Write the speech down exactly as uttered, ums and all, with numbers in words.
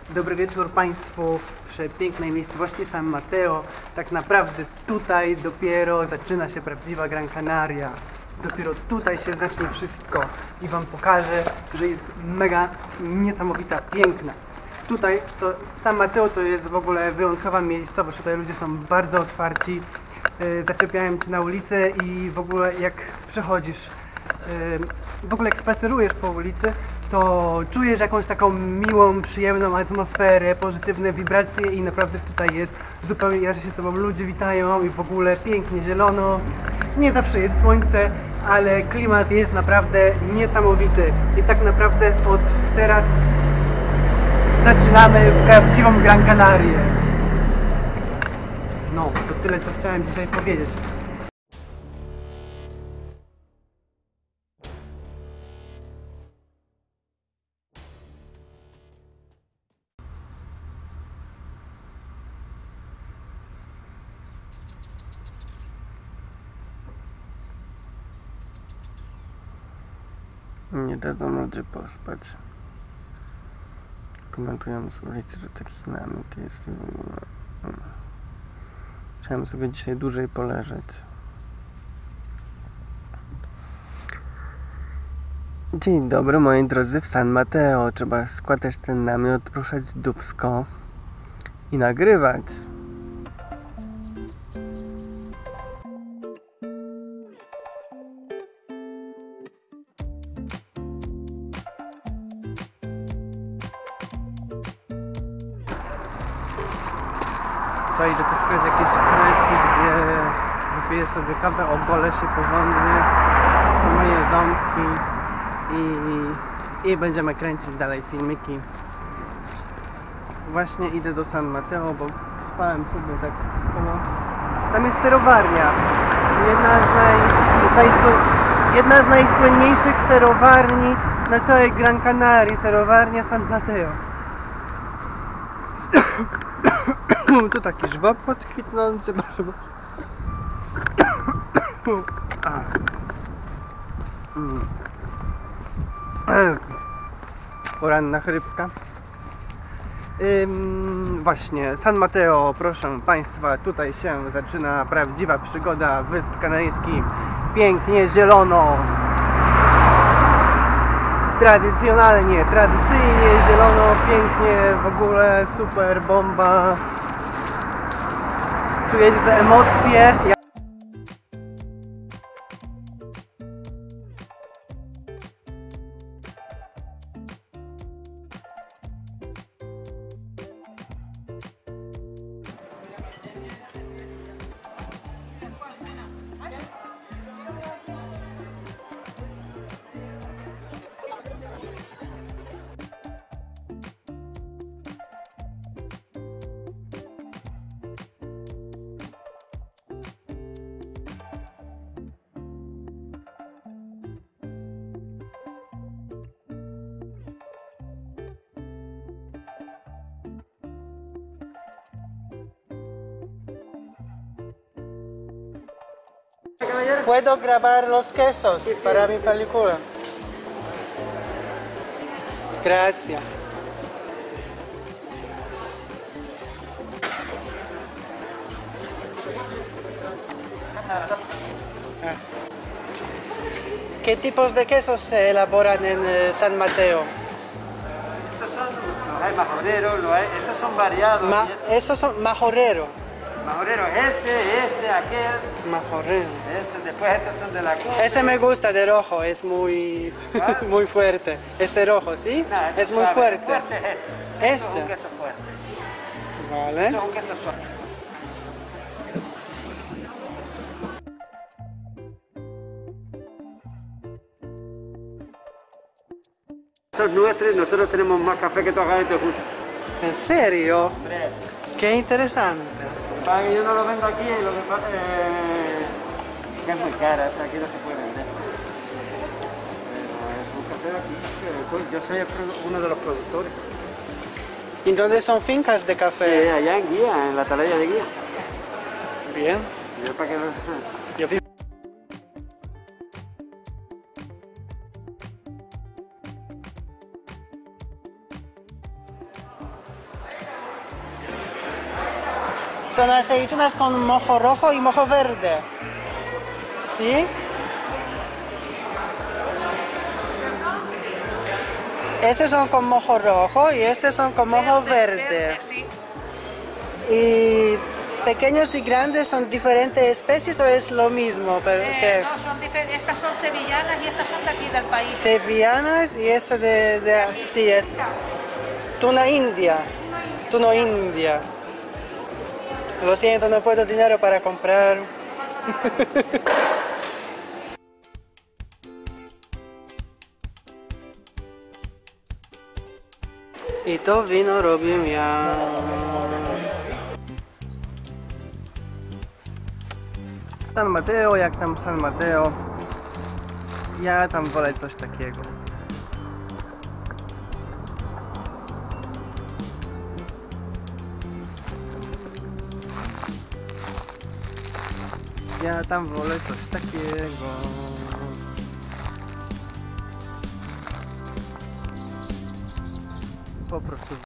Dobry wieczór Państwu w przepięknej miejscowości San Mateo. Tak naprawdę tutaj dopiero zaczyna się prawdziwa Gran Canaria. Dopiero tutaj się zacznie wszystko i Wam pokażę, że jest mega niesamowita, piękna. Tutaj to San Mateo to jest w ogóle wyjątkowa miejscowość. Tutaj ludzie są bardzo otwarci, yy, zaczepiają Cię na ulicy i w ogóle jak przechodzisz, yy, w ogóle jak spacerujesz po ulicy, to czujesz jakąś taką miłą, przyjemną atmosferę, pozytywne wibracje i naprawdę tutaj jest zupełnie inaczej się z Tobą ludzie witają i w ogóle pięknie, zielono. Nie zawsze jest słońce, ale klimat jest naprawdę niesamowity i tak naprawdę od teraz zaczynamy prawdziwą Gran Canarię. No, to tyle, co chciałem dzisiaj powiedzieć. Nie dadzą ludzie pospać. Komentują z ulicy, że taki namiot jest i w ogóle. Chciałem sobie dzisiaj dłużej poleżeć. Dzień dobry moi drodzy w San Mateo. Trzeba składać ten namiot, ruszać dupsko i nagrywać. Tutaj idę poszukać jakiejś knajpki, gdzie wypiję sobie kawę, ogolę się porządnie, myję ząbki i, i będziemy kręcić dalej filmiki. Właśnie idę do San Mateo, bo spałem sobie tak koło... Tam jest serowarnia. Jedna z, naj, z, najsły, jedna z najsłynniejszych serowarni na całej Gran Canarii, serowarnia San Mateo. Tu taki żwab podkwitnący bardzo. Poranna chrypka. Ym, właśnie, San Mateo, proszę Państwa, tutaj się zaczyna prawdziwa przygoda Wysp Kanaryjskich. Pięknie, zielono. Tradycjonalnie, tradycyjnie, zielono, pięknie, w ogóle super, bomba. Czujecie te emocje? Puedo grabar los quesos sí, sí, para mi película. Gracias. ¿Qué tipos de quesos se elaboran en eh, San Mateo? Estos son, los hay majoreros, los hay, estos son variados. Ma, esos son majoreros. Majoreros, ese, este, aquel. Majorero. Ese, después estos son de la cumbre. Ese me gusta de rojo, es muy, ¿Ah? muy fuerte. Este rojo, ¿sí? No, es muy suave. fuerte. fuerte es este. Ese. Eso es un queso fuerte. Vale. Eso es un queso suave. Son nuestros, nosotros tenemos más café que todos estos juntos. ¿En serio? Hombre. Qué interesante. Para que yo no lo vendo aquí, lo que pasa eh, que es muy cara, o sea, aquí no se puede vender. Pero es un café de aquí, que yo soy el, uno de los productores. ¿Y dónde son fincas de Sí, café? allá en Guía, en la atalaya de Guía. Bien. Yo para que no... Yo vi- Son aceitunas con mojo rojo y mojo verde. ¿Sí? Estos son con mojo rojo y estos son con mojo verde. sí. ¿Y pequeños y grandes son diferentes especies o es lo mismo? Pero, Eh, ¿qué? no, son difer- estas son sevillanas y estas son de aquí del país. Sevillanas y esta de, de... Sí, es tuna india. Tuna india. Lo siento, no puedo dinero para comprar. I to wino robię ja. San Mateo, jak tam San Mateo? Ja tam wolę coś takiego. Ja tam wolę coś takiego. Po prostu